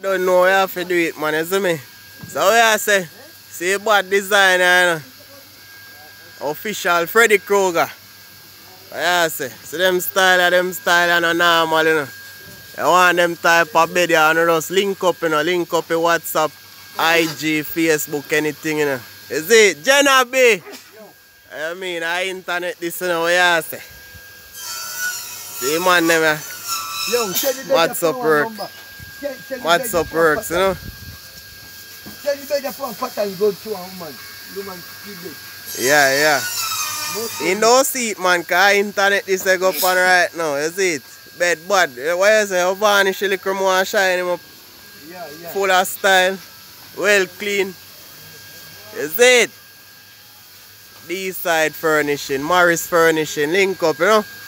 don't know how to do it, man, you see me? So what I say? See bad designer, you know? Official Freddy Krueger. What I say? See them style are not normal, you know? You want them type of bed, you know, just link up, you know, link up your WhatsApp, IG, Facebook, anything, you know. You see it? Jenna B. I mean, I internet this, you know, what I say? See man, them, what's up work? What's up works, you know? Tell you better for a pattern go to a woman. Woman keep it. Yeah. You don't see it, man, because internet this go up on right now, you see it? Bed bad. Why you say, how varnish a little more and shine him up? Yeah. Full of style, well clean. You see it? Deeside furnishing, Morris furnishing, link up, you know?